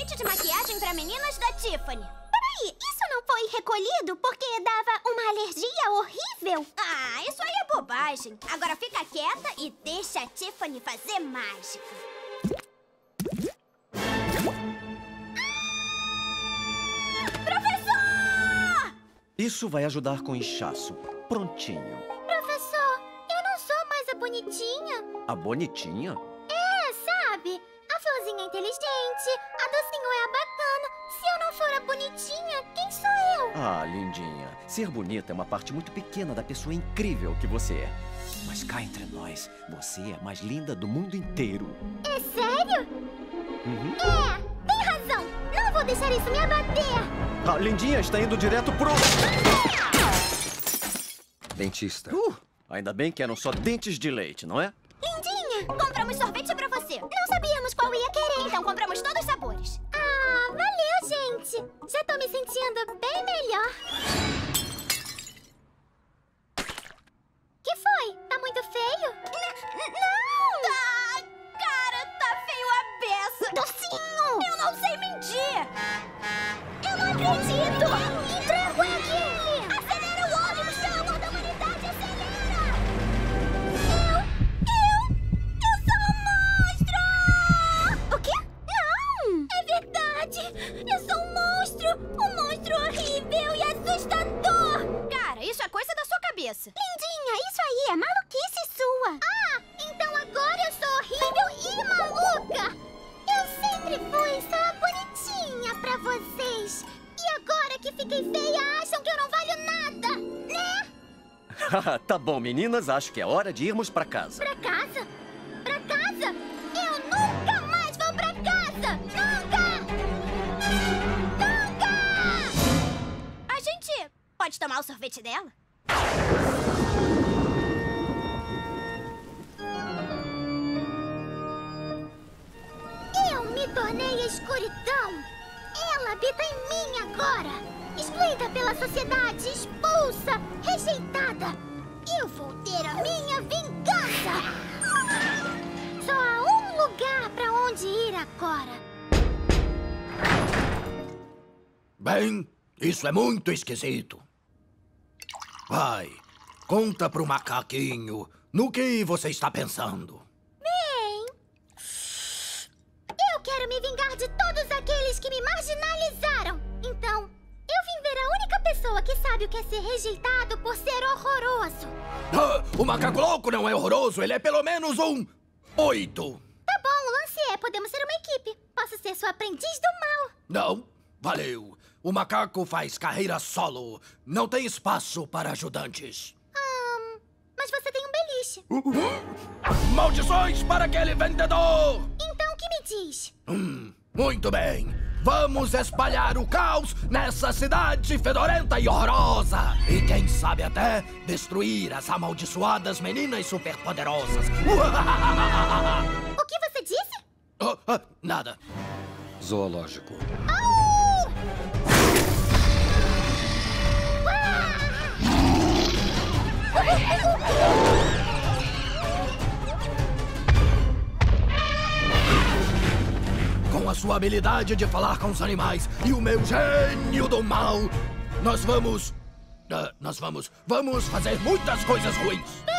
kit de maquiagem pra meninas da Tiffany. Peraí, isso não foi recolhido porque dava uma alergia horrível? Ah, isso aí é bobagem. Agora fica quieta e deixa a Tiffany fazer mágica. Professor! Isso vai ajudar com inchaço. Prontinho. Professor, eu não sou mais a bonitinha. A bonitinha? É, sabe? A florzinha é inteligente, a docinho é a bacana. Se eu não for a bonitinha, quem sou eu? Ah, lindinha. Ser bonita é uma parte muito pequena da pessoa incrível que você é. Mas cá entre nós, você é a mais linda do mundo inteiro. É sério? Uhum. É, tem razão. Não vou deixar isso me abater. A lindinha está indo direto pro... Dentista. Ainda bem que eram só dentes de leite, não é? Lindinha, compramos sorvete pra você. Não sabíamos qual ia querer, então compramos todos os sabores. Ah, valeu, gente. Já tô me sentindo bem melhor. Que foi? Tá muito feio? Não! Ah, cara, tá feio a beça. Docinho! Eu não sei mentir. Eu não acredito. Entrego aqui. Acelera o ônibus, pelo amor da humanidade, acelera. Eu sou um monstro! O quê? Não! É verdade! Eu sou um monstro horrível e assustador! Cara, isso é coisa da sua cabeça. Lindinha, isso aí é maluquice sua. Ah, então agora eu sou horrível e maluca! Eu sempre fui só bonitinha pra vocês. E agora que fiquei feia, acham que eu não valho nada, né? Tá bom, meninas. Acho que é hora de irmos pra casa. Pra casa? Pra casa? Eu nunca mais vou pra casa! Nunca! Nunca! A gente pode tomar o sorvete dela? Eu me tornei a escuridão. Ela habita em mim agora. Excluída pela sociedade, expulsa, rejeitada. Eu vou ter a minha vingança! Só há um lugar pra onde ir agora. Bem, isso é muito esquisito. Vai, conta pro macaquinho no que você está pensando. Bem, eu quero me vingar de todos aqueles que me marginalizaram. Então, eu vim ver a única pessoa que sabe o que é ser rejeitado por ser horroroso. Ah, o macaco louco não é horroroso, ele é pelo menos um 8. Tá bom, o lance é, podemos ser uma equipe. Posso ser sua aprendiz do mal. Não, valeu. O macaco faz carreira solo. Não tem espaço para ajudantes. Mas você tem um beliche. Maldições para aquele vendedor! Então, o que me diz? Muito bem. Vamos espalhar o caos nessa cidade fedorenta e horrorosa. E quem sabe até destruir as amaldiçoadas meninas superpoderosas. O que você disse? Nada. Zoológico. Com a sua habilidade de falar com os animais e o meu gênio do mal, nós vamos fazer muitas coisas ruins.